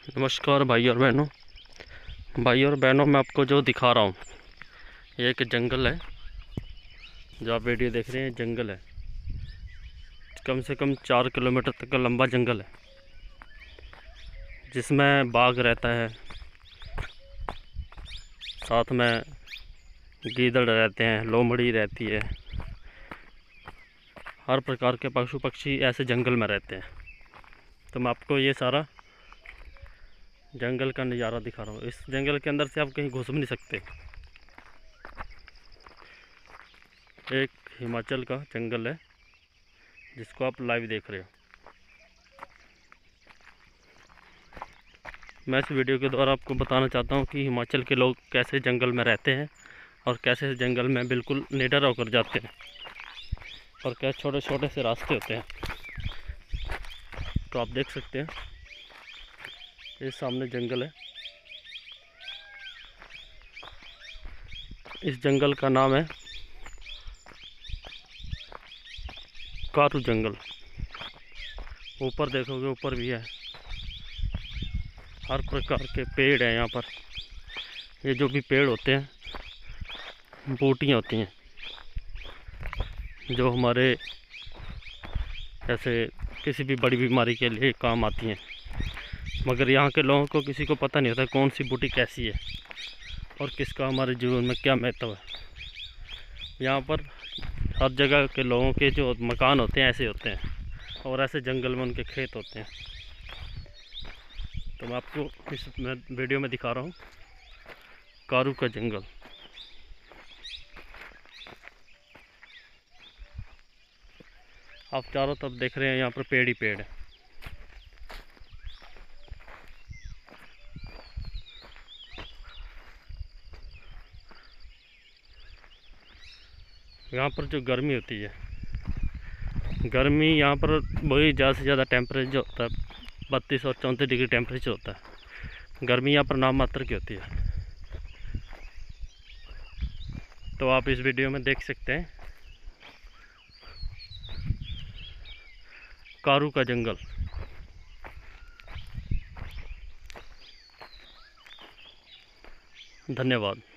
नमस्कार भाई और बहनों, मैं आपको जो दिखा रहा हूँ ये एक जंगल है। जो आप वीडियो देख रहे हैं जंगल है, कम से कम 4 किलोमीटर तक का लंबा जंगल है, जिसमें बाघ रहता है, साथ में गीदड़ रहते हैं, लोमड़ी रहती है, हर प्रकार के पशु पक्षी ऐसे जंगल में रहते हैं। तो मैं आपको ये सारा जंगल का नज़ारा दिखा रहा हूँ। इस जंगल के अंदर से आप कहीं घुस भी नहीं सकते। एक हिमाचल का जंगल है जिसको आप लाइव देख रहे हो। मैं इस वीडियो के द्वारा आपको बताना चाहता हूँ कि हिमाचल के लोग कैसे जंगल में रहते हैं और कैसे जंगल में बिल्कुल निडर होकर जाते हैं और कैसे छोटे छोटे से रास्ते होते हैं। तो आप देख सकते हैं ये सामने जंगल है। इस जंगल का नाम है कारू जंगल। ऊपर देखोगे, ऊपर भी है, हर प्रकार के पेड़ हैं यहाँ पर। ये जो भी पेड़ होते हैं बूटियाँ होती हैं जो हमारे ऐसे किसी भी बड़ी बीमारी के लिए काम आती हैं। मगर यहाँ के लोगों को किसी को पता नहीं होता कौन सी बूटी कैसी है और किसका हमारे जीवन में क्या महत्व है। यहाँ पर हर जगह के लोगों के जो मकान होते हैं ऐसे होते हैं और ऐसे जंगल में उनके खेत होते हैं। तो मैं आपको इस वीडियो में दिखा रहा हूँ कारू का जंगल। आप चारों तरफ देख रहे हैं, यहाँ पर पेड़ ही पेड़ है। यहाँ पर जो गर्मी होती है, गर्मी यहाँ पर वही ज़्यादा से ज़्यादा टेम्परेचर जो होता है 32 और 34 डिग्री टेम्परेचर होता है। गर्मी यहाँ पर नाम मात्र की होती है। तो आप इस वीडियो में देख सकते हैं कारू का जंगल। धन्यवाद।